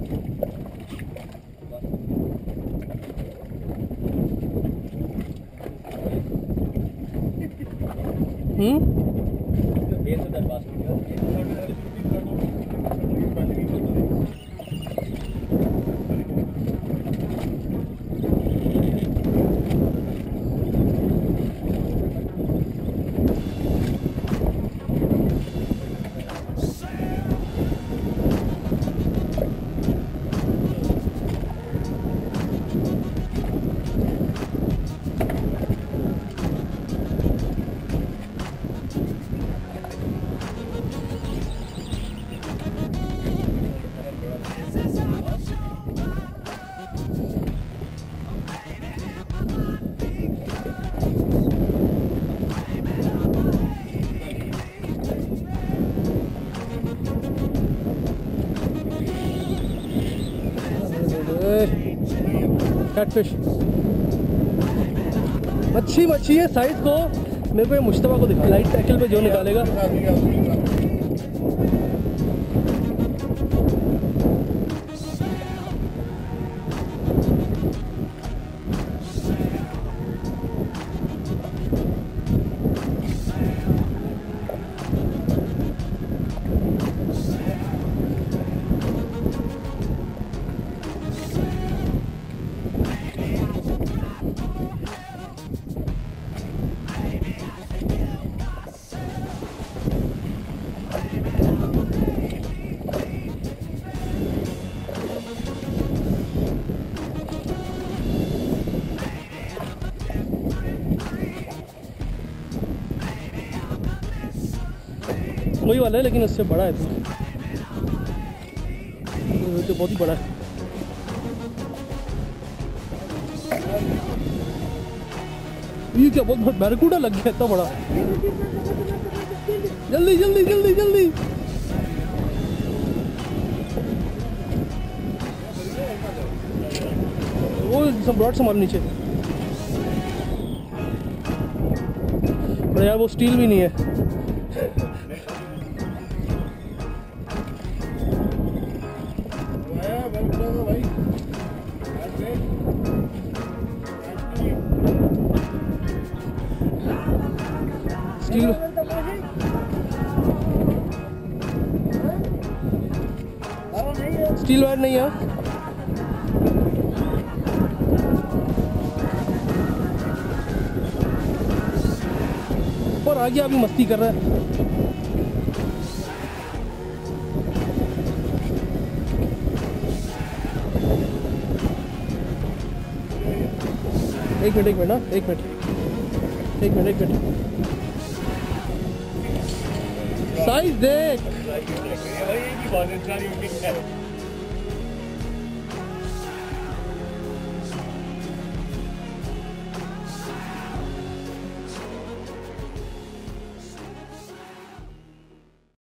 Catfish मच्छी है size को मेरे को ये मुश्तबा को दिखा लाइट टैकल पे जो निकालेगा। वही वाला है लेकिन इससे बड़ा है तो बहुत ही बड़ा है। ये क्या बहुत बैरकूडा लग गया इतना बड़ा। जल्दी जल्दी जल्दी जल्दी वो सब ब्रॉड से मार नीचे। यार वो स्टील भी नहीं है। स्टील वायर नहीं है और आगे अभी मस्ती कर रहा है। एक मिनट ना एक मिनट साइज देख।